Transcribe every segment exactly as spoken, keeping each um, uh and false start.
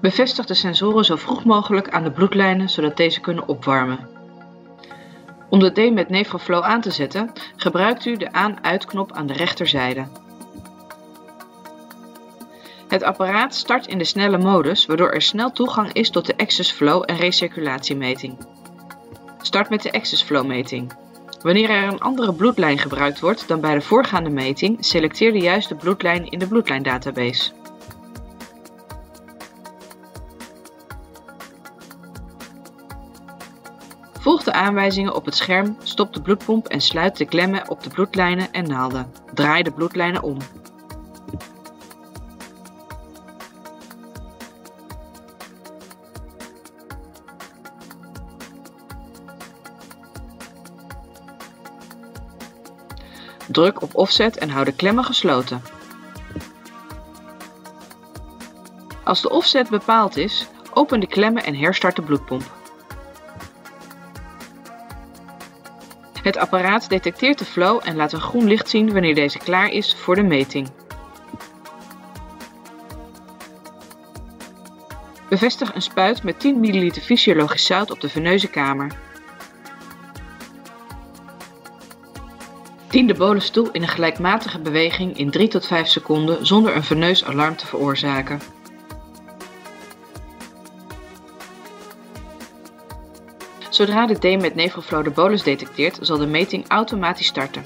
Bevestig de sensoren zo vroeg mogelijk aan de bloedlijnen zodat deze kunnen opwarmen. Om de D-Med NephroFlow aan te zetten, gebruikt u de aan-uit-knop aan de rechterzijde. Het apparaat start in de snelle modus, waardoor er snel toegang is tot de Access Flow en recirculatiemeting. Start met de Access Flow meting. Wanneer er een andere bloedlijn gebruikt wordt dan bij de voorgaande meting, selecteer de juiste bloedlijn in de bloedlijndatabase. Volg de aanwijzingen op het scherm, stop de bloedpomp en sluit de klemmen op de bloedlijnen en naalden. Draai de bloedlijnen om. Druk op offset en hou de klemmen gesloten. Als de offset bepaald is, open de klemmen en herstart de bloedpomp. Het apparaat detecteert de flow en laat een groen licht zien wanneer deze klaar is voor de meting. Bevestig een spuit met tien milliliter fysiologisch zout op de veneuze kamer. Dien de bolus toe in een gelijkmatige beweging in drie tot vijf seconden zonder een veneus alarm te veroorzaken. Zodra de D-Med NephroFlow de bolus detecteert, zal de meting automatisch starten.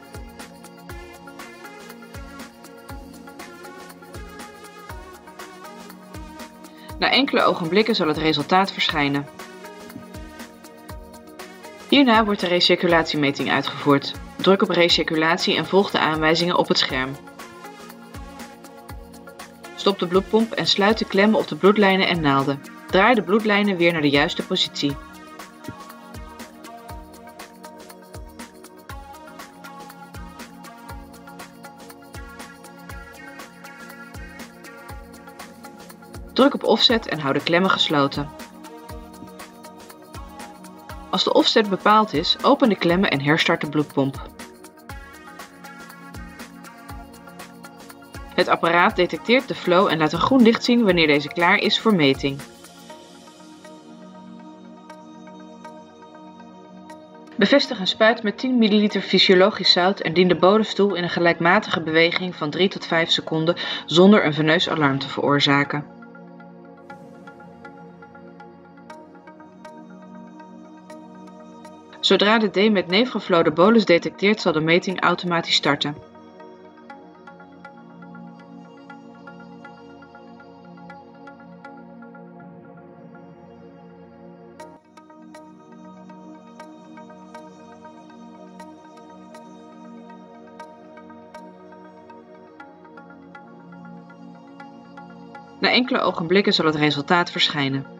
Na enkele ogenblikken zal het resultaat verschijnen. Hierna wordt de recirculatiemeting uitgevoerd. Druk op recirculatie en volg de aanwijzingen op het scherm. Stop de bloedpomp en sluit de klemmen op de bloedlijnen en naalden. Draai de bloedlijnen weer naar de juiste positie. Druk op offset en hou de klemmen gesloten. Als de offset bepaald is, open de klemmen en herstart de bloedpomp. Het apparaat detecteert de flow en laat een groen licht zien wanneer deze klaar is voor meting. Bevestig een spuit met tien milliliter fysiologisch zout en dien de bolus toe in een gelijkmatige beweging van drie tot vijf seconden zonder een veneus alarm te veroorzaken. Zodra de D-Med NephroFlow de bolus detecteert, zal de meting automatisch starten. Na enkele ogenblikken zal het resultaat verschijnen.